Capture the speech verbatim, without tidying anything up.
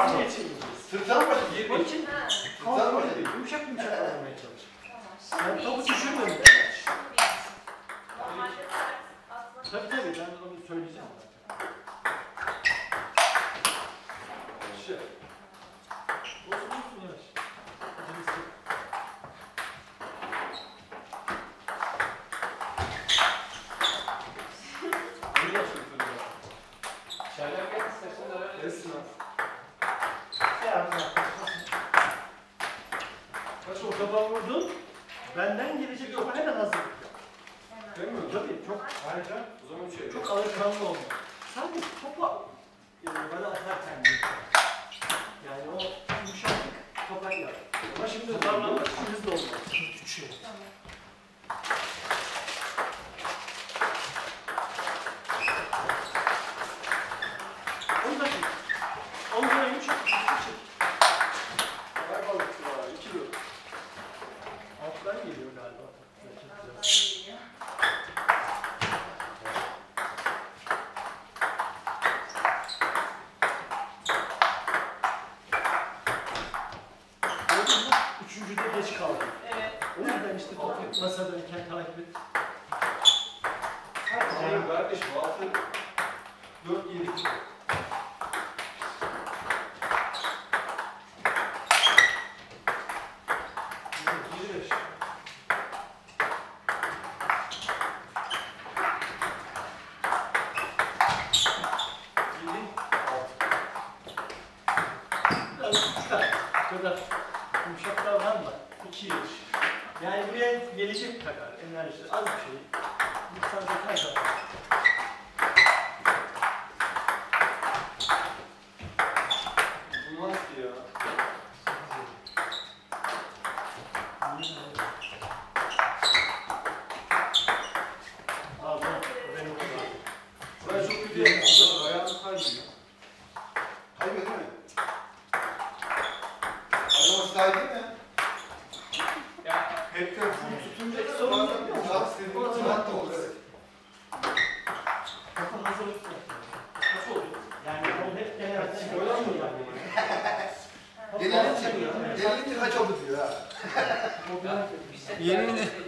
Tamam. Sırttan başı geri. Onun için Sırttan başı değil. yumuşak yumuşak oynamaya çalış. Tamam. Yani topu düşürmeyin. Normalde sert atmak. Tabii tabii ben onu söyleyeceğim. Şey. Olsun olsun yavaş. Acımızı. Ne yapıyorsun? Çaylar gel istersen araya. Resim al. Kaç o topa vurdun? Benden gelecek topa hemen hazır. Değil mi? Tabii çok Ayrıca o zaman şey. çok alışkanlı olma. Sadece topa yani bana atarken değil. Yani o yumuşaklık topa yap. Ama şimdi zarlanmak hızlı olmaz. Düşüyor. Tamam. Onu da çek. Onu da yumuşak yumuşak. Ay balıktı var. İki dur. Alttan geliyor galiba. Alttan geliyor. Gördün mü? Üçüncüde geç kaldı. Evet. O yüzden işte topu masadayken takip et. Hayır kardeşim. Altı. Dört yedi kilo. Yedi beş. Yedi, altı. Biraz çıkar. Kadar yumuşak davranma. İki yıl. Yani buraya gelecek kadar enerji az bir şey. Lütfen de kadar. Bulmaz ki ya. Al bak, o benim oldu. Buraya çok kötü yapmışlar. Ayağını kaybediyor. Kaybediyor değil mi? Ayağımız daha değil mi? Ya Hepten full tutunca da Sorun bazen yok. bir daha istediğimiz zaman da olur. Topu hazırlık yap. Nasıl oluyor? Yani o hep genelde Öyle mi? yani. Gelelim, gelelim kaç oldu diyor ha. ya bir set Yemin daha-